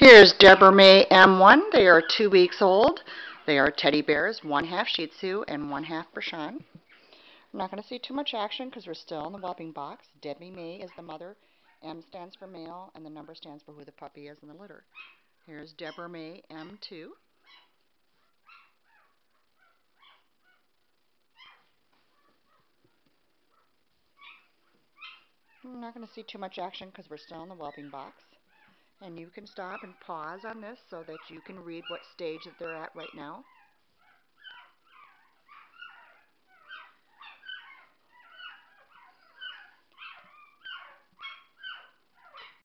Here's debraMae01. They are 2 weeks old. They are teddy bears, one half Shih Tzu and one half bichon. I'm not going to see too much action because we're still in the whelping box. Debbie May is the mother. M stands for male, and the number stands for who the puppy is in the litter. Here's debraMae02. I'm not going to see too much action because we're still in the whelping box. And you can stop and pause on this so that you can read what stage that they're at right now.